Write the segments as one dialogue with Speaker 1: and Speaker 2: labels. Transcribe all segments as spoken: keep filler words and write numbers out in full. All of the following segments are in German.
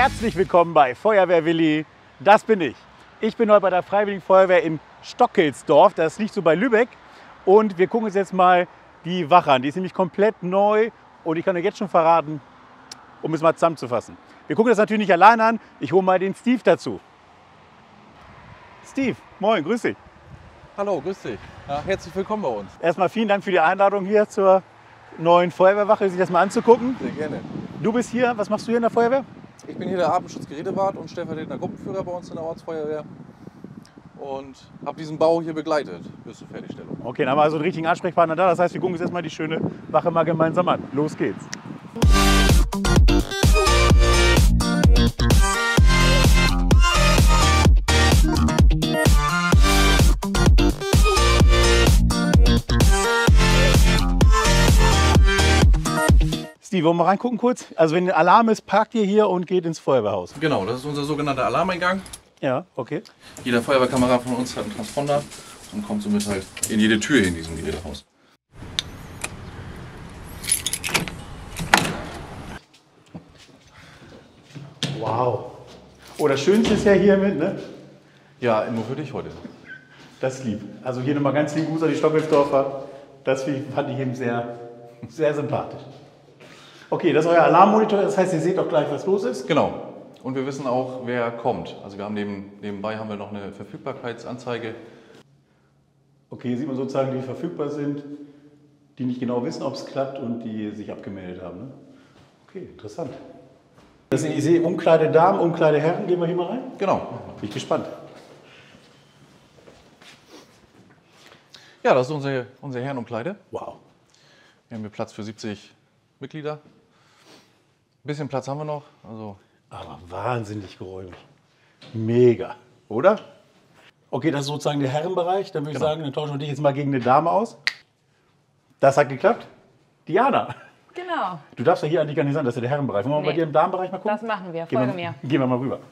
Speaker 1: Herzlich willkommen bei Feuerwehr Willi, das bin ich. Ich bin heute bei der Freiwilligen Feuerwehr in Stockelsdorf, das liegt so bei Lübeck. Und wir gucken uns jetzt mal die Wache an. Die ist nämlich komplett neu und ich kann euch jetzt schon verraten, um es mal zusammenzufassen. Wir gucken das natürlich nicht allein an, ich hole mal den Steve dazu. Steve, moin, grüß dich.
Speaker 2: Hallo, grüß dich. Ja, herzlich willkommen bei uns.
Speaker 1: Erstmal vielen Dank für die Einladung hier zur neuen Feuerwehrwache, sich das mal anzugucken.
Speaker 2: Sehr gerne.
Speaker 1: Du bist hier, was machst du hier in der Feuerwehr?
Speaker 2: Ich bin hier der Atemschutzgerätewart und stellvertretender Gruppenführer bei uns in der Ortsfeuerwehr und habe diesen Bau hier begleitet bis zur Fertigstellung.
Speaker 1: Okay, dann haben wir also einen richtigen Ansprechpartner da. Das heißt, wir gucken uns jetzt mal die schöne Wache mal gemeinsam an. Los geht's. Steve, wollen wir mal reingucken kurz? Also wenn ein Alarm ist, parkt ihr hier und geht ins Feuerwehrhaus.
Speaker 2: Genau, das ist unser sogenannter Alarmeingang.
Speaker 1: Ja, okay.
Speaker 2: Jeder Feuerwehrkamerad von uns hat einen Transponder und kommt somit halt in jede Tür in diesem Gerätehaus.
Speaker 1: Wow. Oh, das Schönste ist ja hier mit, ne?
Speaker 2: Ja, nur für dich heute.
Speaker 1: Das ist lieb. Also hier nochmal ganz lieb Gruß an die Stockelsdorfer. Das fand ich eben sehr, sehr sympathisch. Okay, das ist euer Alarmmonitor. Das heißt, ihr seht auch gleich, was los ist.
Speaker 2: Genau. Und wir wissen auch, wer kommt. Also wir haben neben, nebenbei haben wir noch eine Verfügbarkeitsanzeige.
Speaker 1: Okay, hier sieht man sozusagen, die verfügbar sind, die nicht genau wissen, ob es klappt und die sich abgemeldet haben. Ne? Okay, interessant. Also ich sehe Umkleide Damen, Umkleide Herren. Gehen wir hier mal rein?
Speaker 2: Genau.
Speaker 1: Bin ich gespannt.
Speaker 2: Ja, das ist unsere, unsere Herrenumkleide.
Speaker 1: Wow.
Speaker 2: Wir haben hier Platz für siebzig Mitglieder. Ein bisschen Platz haben wir noch. Also
Speaker 1: Aber wahnsinnig geräumig. Mega, oder? Okay, das ist sozusagen der Herrenbereich. Dann würde ich
Speaker 2: Genau.
Speaker 1: sagen, dann tauschen wir dich jetzt mal gegen eine Dame aus. Das hat geklappt. Diana,
Speaker 3: Genau,
Speaker 1: du darfst ja hier eigentlich gar nicht sein, das ist ja der Herrenbereich. Wollen wir mal bei
Speaker 3: Nee.
Speaker 1: dir im Damenbereich mal gucken?
Speaker 3: das machen wir.
Speaker 1: Gehen
Speaker 3: Folge
Speaker 1: wir,
Speaker 3: mir.
Speaker 1: Gehen wir mal rüber.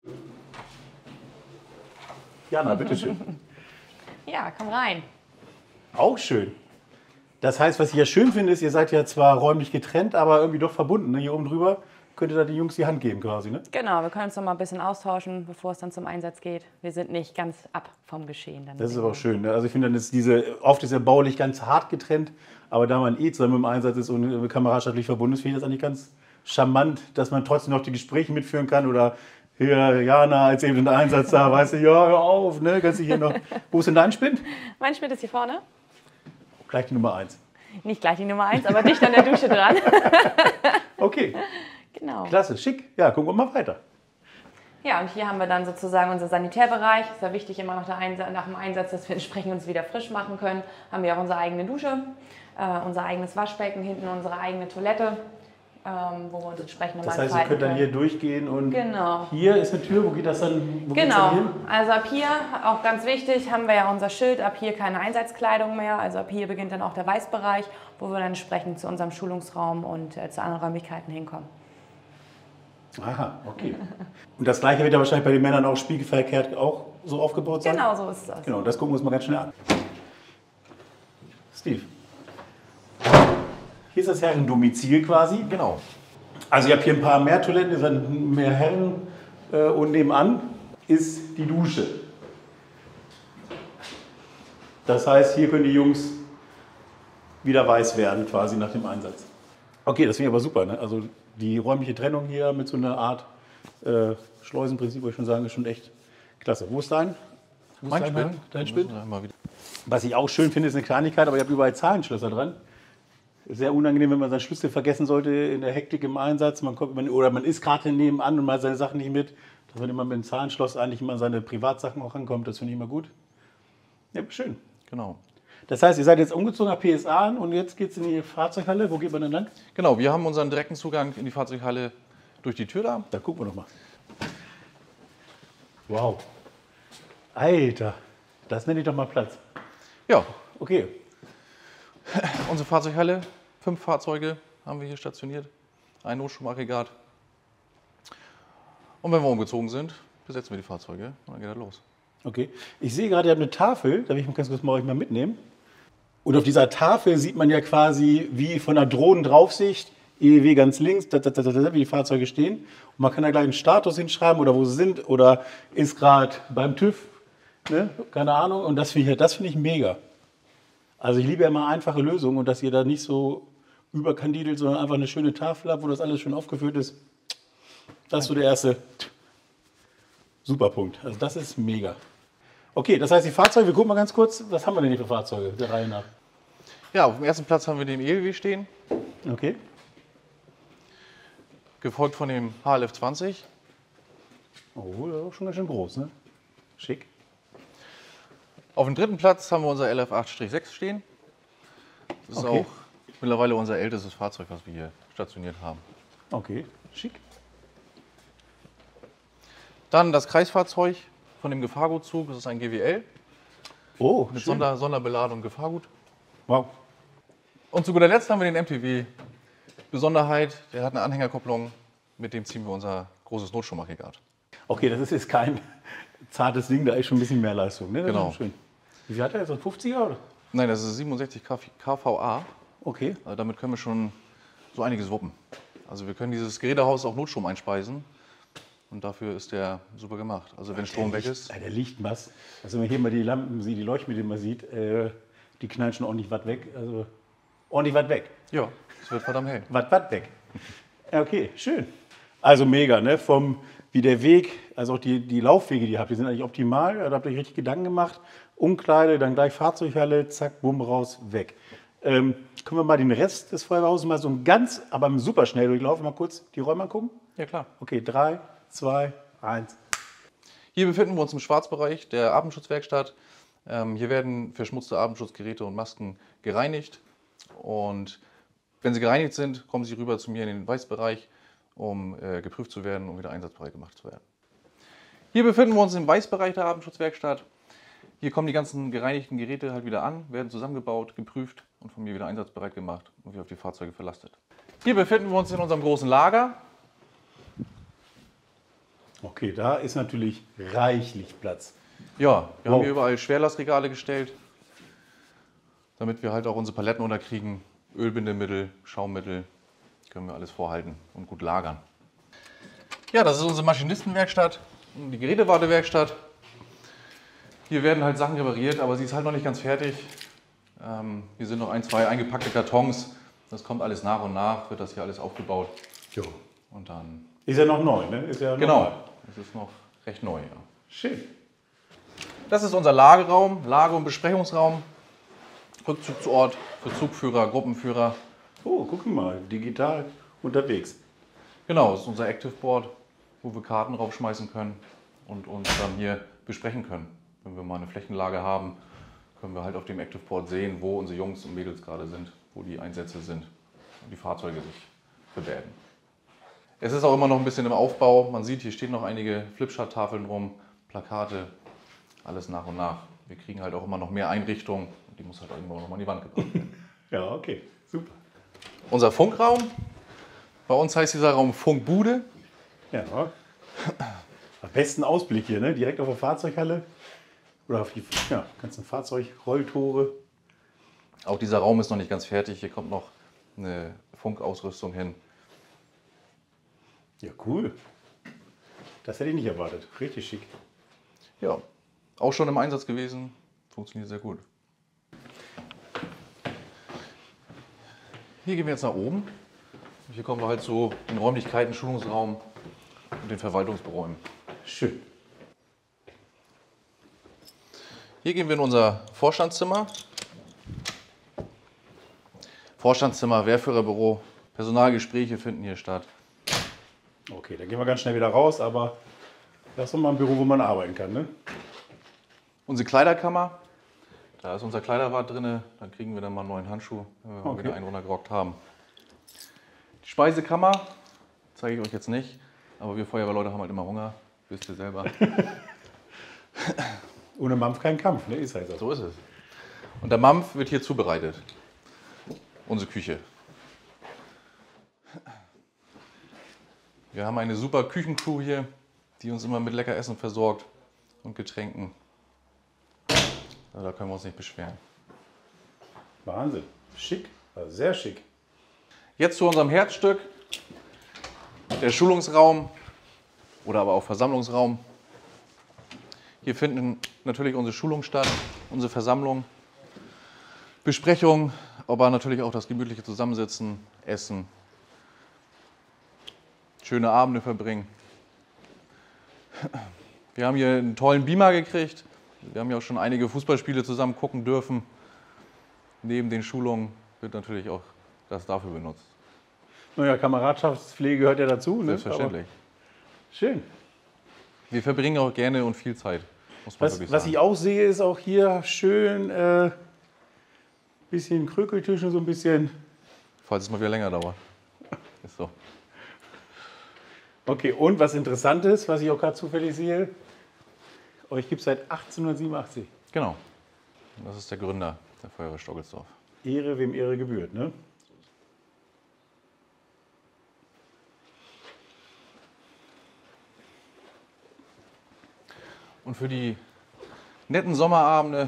Speaker 1: Diana, bitteschön.
Speaker 3: Ja, komm rein.
Speaker 1: Auch schön. Das heißt, was ich ja schön finde, ist, ihr seid ja zwar räumlich getrennt, aber irgendwie doch verbunden. Ne? Hier oben drüber könnt ihr da die Jungs die Hand geben quasi. Ne?
Speaker 3: Genau, wir können uns noch mal ein bisschen austauschen, bevor es dann zum Einsatz geht. Wir sind nicht ganz ab vom Geschehen. Dann
Speaker 1: Das ist aber auch schön. Ne? Also ich finde, dann ist diese, oft ist ja baulich ganz hart getrennt, aber da man eh zusammen im Einsatz ist und kameradschaftlich verbunden ist, finde ich das eigentlich ganz charmant, dass man trotzdem noch die Gespräche mitführen kann oder hier, Jana, als eben den Einsatz da, weißt du, ja, hör auf, ne, kannst du hier noch, wo ist denn dein Spind?
Speaker 3: Mein Schmidt ist hier vorne.
Speaker 1: Gleich die Nummer eins.
Speaker 3: Nicht gleich die Nummer eins, aber dicht an der Dusche dran.
Speaker 1: Okay,
Speaker 3: Genau.
Speaker 1: klasse, schick. Ja, gucken wir mal weiter.
Speaker 3: Ja, und hier haben wir dann sozusagen unseren Sanitärbereich. Ist ja wichtig, immer nach, der Einsa nach dem Einsatz, dass wir entsprechend uns wieder frisch machen können. Haben wir auch unsere eigene Dusche, äh, unser eigenes Waschbecken, hinten unsere eigene Toilette, ähm, wo wir uns entsprechend nochmal
Speaker 1: Das heißt, ihr könnt dann hier durchgehen und
Speaker 3: Genau.
Speaker 1: hier ist eine Tür, wo geht das dann, wo geht's
Speaker 3: Genau,
Speaker 1: dann hin?
Speaker 3: also ab hier, auch ganz wichtig, haben wir ja unser Schild, ab hier keine Einsatzkleidung mehr. Also ab hier beginnt dann auch der Weißbereich, wo wir dann entsprechend zu unserem Schulungsraum und äh, zu anderen Räumlichkeiten hinkommen.
Speaker 1: Aha, okay. Und das gleiche wird ja wahrscheinlich bei den Männern auch spiegelverkehrt auch so aufgebaut sein?
Speaker 3: Genau so ist das.
Speaker 1: Genau, das gucken wir uns mal ganz schnell an. Steve. Hier ist das Herrendomizil quasi.
Speaker 2: genau.
Speaker 1: Also ihr habt hier ein paar mehr Toiletten, es sind mehr Herren äh, und nebenan ist die Dusche. Das heißt, hier können die Jungs wieder weiß werden quasi nach dem Einsatz. Okay, das finde ich aber super. Ne? Also die räumliche Trennung hier mit so einer Art äh, Schleusenprinzip, würde ich schon sagen, ist schon echt klasse. Wo ist dein? Wo ist
Speaker 2: Mein
Speaker 1: dein,
Speaker 2: Spind.
Speaker 1: dein Spind?
Speaker 2: Mal wieder.
Speaker 1: Was ich auch schön finde, ist eine Kleinigkeit, aber ihr habt überall Zahlenschlösser dran. Sehr unangenehm, wenn man seinen Schlüssel vergessen sollte in der Hektik im Einsatz. Man kommt, man, oder man ist gerade nebenan und man hat seine Sachen nicht mit. Dass man immer mit dem Zahlenschloss eigentlich immer an seine Privatsachen auch rankommt, das finde ich immer gut. Ja, schön.
Speaker 2: Genau.
Speaker 1: Das heißt, ihr seid jetzt umgezogen nach P S A und jetzt geht es in die Fahrzeughalle. Wo geht man denn lang?
Speaker 2: Genau, wir haben unseren direkten Zugang in die Fahrzeughalle durch die Tür da.
Speaker 1: Da gucken wir noch mal. Wow. Alter, das nenne ich doch mal Platz.
Speaker 2: Ja,
Speaker 1: Okay.
Speaker 2: unsere Fahrzeughalle, fünf Fahrzeuge haben wir hier stationiert, ein Notstromaggregat. Und wenn wir umgezogen sind, besetzen wir die Fahrzeuge und dann geht das los.
Speaker 1: Okay. Ich sehe gerade, ihr habt eine Tafel, da will ich mal ganz kurz mal euch mal mitnehmen. Und auf dieser Tafel sieht man ja quasi wie von einer Drohnendraufsicht E E W ganz links, da, da, da, da, wie die Fahrzeuge stehen. Und man kann da gleich einen Status hinschreiben oder wo sie sind oder ist gerade beim TÜV, ne? Keine Ahnung. Und das finde ich, das finde ich mega. Also ich liebe ja immer einfache Lösungen und dass ihr da nicht so überkandidelt, sondern einfach eine schöne Tafel habt, wo das alles schön aufgeführt ist. Das ist so der erste Superpunkt. Also das ist mega. Okay, das heißt die Fahrzeuge, wir gucken mal ganz kurz, was haben wir denn hier für Fahrzeuge der Reihe nach?
Speaker 2: Ja, auf dem ersten Platz haben wir den E L W stehen,
Speaker 1: Okay.
Speaker 2: gefolgt von dem H L F zwanzig.
Speaker 1: Oh, das ist auch schon ganz schön groß, ne? Schick.
Speaker 2: Auf dem dritten Platz haben wir unser L F acht sechs stehen. Das ist
Speaker 1: Okay.
Speaker 2: auch mittlerweile unser ältestes Fahrzeug, was wir hier stationiert haben.
Speaker 1: Okay, schick.
Speaker 2: Dann das Kreisfahrzeug von dem Gefahrgutzug, das ist ein G W L
Speaker 1: Oh,
Speaker 2: mit
Speaker 1: schön.
Speaker 2: Sonder Sonderbeladung Gefahrgut.
Speaker 1: Wow.
Speaker 2: Und zu guter Letzt haben wir den M T W. Besonderheit, der hat eine Anhängerkupplung, mit dem ziehen wir unser großes Notstromaggregat.
Speaker 1: Okay, das ist jetzt kein zartes Ding, da ist schon ein bisschen mehr Leistung, ne? Das
Speaker 2: Genau.
Speaker 1: ist schön. Wie viel hat er jetzt? So ein fünfziger oder?
Speaker 2: Nein, das ist siebenundsechzig K V A.
Speaker 1: Okay.
Speaker 2: Also damit können wir schon so einiges wuppen. Also wir können dieses Gerätehaus auch Notstrom einspeisen. Und dafür ist der super gemacht. Also wenn Strom weg ist.
Speaker 1: Ja, der liegt was. Also wenn man hier mal die Lampen sieht, die Leuchtmittel mal sieht, äh, die knallen schon ordentlich was weg. Also ordentlich was weg.
Speaker 2: Ja, es wird verdammt hell.
Speaker 1: Was was weg. Ja, okay, schön. Also mega, ne? Vom, wie der Weg, also auch die, die Laufwege, die ihr habt, die sind eigentlich optimal. Da habt ihr euch richtig Gedanken gemacht. Umkleide, dann gleich Fahrzeughalle, zack, bumm, raus, weg. Ähm, können wir mal den Rest des Feuerwehrs mal so ein ganz, aber super schnell durchlaufen, mal kurz die Räume angucken?
Speaker 2: Ja klar.
Speaker 1: Okay, drei, zwei, eins.
Speaker 2: Hier befinden wir uns im Schwarzbereich der Atemschutzwerkstatt. Ähm, hier werden verschmutzte Atemschutzgeräte und Masken gereinigt. Und wenn sie gereinigt sind, kommen sie rüber zu mir in den Weißbereich, um äh, geprüft zu werden und wieder einsatzbereit gemacht zu werden. Hier befinden wir uns im Weißbereich der Atemschutzwerkstatt. Hier kommen die ganzen gereinigten Geräte halt wieder an, werden zusammengebaut, geprüft und von mir wieder einsatzbereit gemacht und wieder auf die Fahrzeuge verlastet. Hier befinden wir uns in unserem großen Lager.
Speaker 1: Okay, da ist natürlich reichlich Platz.
Speaker 2: Ja, wir
Speaker 1: Wow.
Speaker 2: haben hier überall Schwerlastregale gestellt, damit wir halt auch unsere Paletten unterkriegen. Ölbindemittel, Schaummittel, können wir alles vorhalten und gut lagern. Ja, das ist unsere Maschinistenwerkstatt und die Gerätewartewerkstatt. Hier werden halt Sachen repariert, aber sie ist halt noch nicht ganz fertig. Ähm, hier sind noch ein, zwei eingepackte Kartons. Das kommt alles nach und nach, wird das hier alles aufgebaut.
Speaker 1: Jo.
Speaker 2: Und dann,
Speaker 1: Ist ja noch neu, ne? Ist ja noch
Speaker 2: genau,
Speaker 1: neu.
Speaker 2: das ist noch recht neu. Ja.
Speaker 1: Schön.
Speaker 2: Das ist unser Lagerraum, Lager- und Besprechungsraum. Rückzugsort für Zugführer, Gruppenführer.
Speaker 1: Oh, guck mal, digital unterwegs.
Speaker 2: Genau, das ist unser Active Board, wo wir Karten raufschmeißen können und uns dann hier besprechen können. Wenn wir mal eine Flächenlage haben, können wir halt auf dem Active Board sehen, wo unsere Jungs und Mädels gerade sind, wo die Einsätze sind und die Fahrzeuge sich bewerben. Es ist auch immer noch ein bisschen im Aufbau. Man sieht, hier stehen noch einige Flipchart-Tafeln rum, Plakate, alles nach und nach. Wir kriegen halt auch immer noch mehr Einrichtungen und die muss halt irgendwann noch mal an die Wand gebracht werden.
Speaker 1: Ja, okay, super.
Speaker 2: Unser Funkraum. Bei uns heißt dieser Raum Funkbude.
Speaker 1: Ja. Am besten Ausblick hier, ne? Direkt auf der Fahrzeughalle. Oder auf die ja, ganzen Fahrzeugrolltore.
Speaker 2: Auch dieser Raum ist noch nicht ganz fertig. Hier kommt noch eine Funkausrüstung hin.
Speaker 1: Ja, cool. Das hätte ich nicht erwartet. Richtig schick.
Speaker 2: Ja, auch schon im Einsatz gewesen. Funktioniert sehr gut. Hier gehen wir jetzt nach oben. Hier kommen wir halt so in Räumlichkeiten, Schulungsraum und den Verwaltungsberäumen.
Speaker 1: Schön.
Speaker 2: Hier gehen wir in unser Vorstandszimmer. Vorstandszimmer, Wehrführerbüro, Personalgespräche finden hier statt.
Speaker 1: Okay, dann gehen wir ganz schnell wieder raus, aber das ist doch mal ein Büro, wo man arbeiten kann, ne?
Speaker 2: Unsere Kleiderkammer, da ist unser Kleiderwart drin, dann kriegen wir dann mal einen neuen Handschuh, wenn wir mal
Speaker 1: Okay.
Speaker 2: wieder einen runtergerockt haben. Die Speisekammer zeige ich euch jetzt nicht, aber wir Feuerwehrleute haben halt immer Hunger, wisst ihr selber.
Speaker 1: Ohne Mampf kein Kampf, ne? Ist halt so.
Speaker 2: So ist es. Und der Mampf wird hier zubereitet. Unsere Küche. Wir haben eine super Küchencrew hier, die uns immer mit lecker Essen versorgt und Getränken. Ja, da können wir uns nicht beschweren.
Speaker 1: Wahnsinn. Schick. Also sehr schick.
Speaker 2: Jetzt zu unserem Herzstück, der Schulungsraum oder aber auch Versammlungsraum. Hier finden natürlich unsere Schulungen statt, unsere Versammlung, Besprechungen, aber natürlich auch das gemütliche Zusammensitzen, Essen, schöne Abende verbringen. Wir haben hier einen tollen Beamer gekriegt. Wir haben ja auch schon einige Fußballspiele zusammen gucken dürfen. Neben den Schulungen wird natürlich auch das dafür benutzt.
Speaker 1: Naja, Kameradschaftspflege gehört ja dazu. Ne?
Speaker 2: Selbstverständlich.
Speaker 1: Aber schön.
Speaker 2: Wir verbringen auch gerne und viel Zeit, muss man
Speaker 1: Was,
Speaker 2: wirklich
Speaker 1: was
Speaker 2: sagen.
Speaker 1: ich auch sehe, ist auch hier schön äh, bisschen Krükeltisch und so ein bisschen.
Speaker 2: Falls es mal wieder länger dauert. Ist so.
Speaker 1: Okay, und was interessant ist, was ich auch gerade zufällig sehe, euch gibt es seit achtzehnhundertsiebenundachtzig.
Speaker 2: Genau. Das ist der Gründer der Feuerwehr Stockelsdorf.
Speaker 1: Ehre, wem Ehre gebührt, ne?
Speaker 2: Und für die netten Sommerabende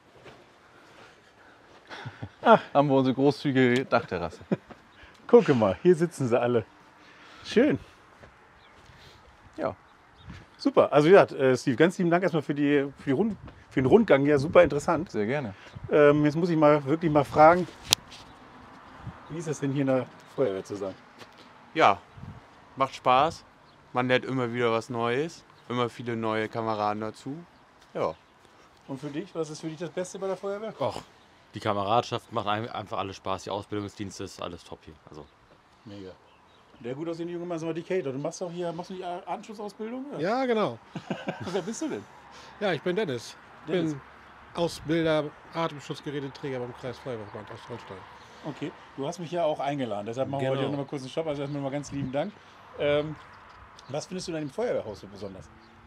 Speaker 2: haben wir unsere großzügige Dachterrasse.
Speaker 1: Gucke mal, hier sitzen sie alle. Schön. Ja, super. Also ja, äh, Steve, ganz lieben Dank erstmal für, die, für, die Rund, für den Rundgang. Ja, super interessant.
Speaker 2: Sehr gerne.
Speaker 1: Ähm, jetzt muss ich mal wirklich mal fragen, wie ist das denn hier in der Feuerwehr zu sein?
Speaker 4: Ja, macht Spaß. Man lernt immer wieder was Neues. Immer viele neue Kameraden dazu. Ja.
Speaker 1: Und für dich, was ist für dich das Beste bei der Feuerwehr?
Speaker 5: Och, die Kameradschaft macht ein- einfach alles Spaß. Die Ausbildungsdienste ist alles top hier. Also,
Speaker 1: Mega. Der gut aussehende junge Mann ist mal die Kate. Du machst auch hier, machst du die Anschlussausbildung? Oder?
Speaker 6: Ja, genau.
Speaker 1: Wer bist du denn?
Speaker 6: Ja, ich bin Dennis. Ich
Speaker 1: Dennis.
Speaker 6: bin Ausbilder, Atemschutzgeräteträger beim Kreis Feuerwehrverband Ostholstein.
Speaker 1: Okay, du hast mich ja auch eingeladen. Deshalb machen wir
Speaker 6: Genau.
Speaker 1: heute noch mal kurz einen Stopp. Also erstmal mal ganz lieben Dank. Ähm, was findest du denn im Feuerwehrhaus so besonders?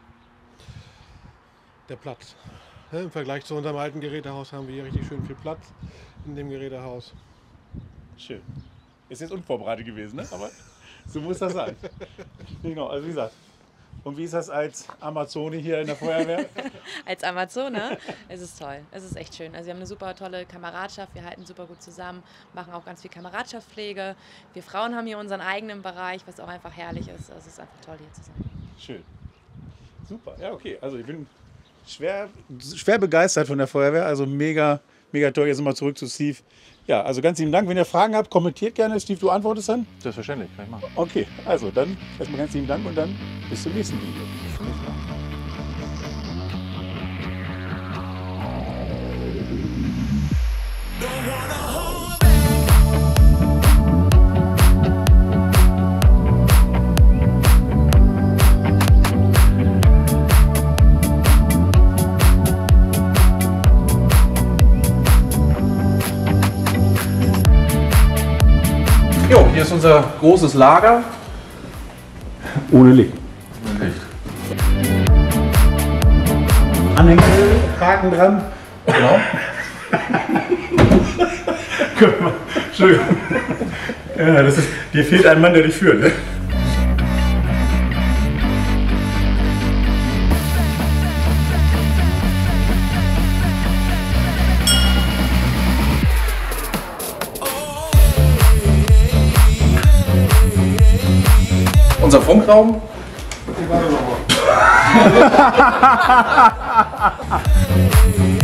Speaker 6: Der Platz. Ja, im Vergleich zu unserem alten Gerätehaus haben wir hier richtig schön viel Platz in dem Gerätehaus.
Speaker 1: Schön. Ist jetzt unvorbereitet gewesen, ne? Aber so muss das sein. Genau, also wie gesagt. Und wie ist das als Amazone hier in der Feuerwehr?
Speaker 7: Als Amazone, es ist toll, es ist echt schön. Also wir haben eine super tolle Kameradschaft, wir halten super gut zusammen, machen auch ganz viel Kameradschaftspflege. Wir Frauen haben hier unseren eigenen Bereich, was auch einfach herrlich ist. Also es ist einfach toll, hier zu sein.
Speaker 1: Schön. Super, ja okay. Also ich bin schwer, schwer begeistert von der Feuerwehr. Also mega, mega toll. Jetzt mal zurück zu Steve. Ja, also ganz lieben Dank. Wenn ihr Fragen habt, kommentiert gerne. Steve, du antwortest dann?
Speaker 2: Selbstverständlich, kann ich machen.
Speaker 1: Okay, also dann erstmal ganz lieben Dank und dann bis zum nächsten Video.
Speaker 2: Jo, hier ist unser großes Lager.
Speaker 1: Ohne Licht.
Speaker 2: Licht.
Speaker 1: Anhänger, Haken dran.
Speaker 2: Genau.
Speaker 1: Guck mal, Entschuldigung. Ja, das ist, dir fehlt ein Mann, der dich führt. Ne?
Speaker 2: Unser Funkraum.
Speaker 6: Die Warte nochmal.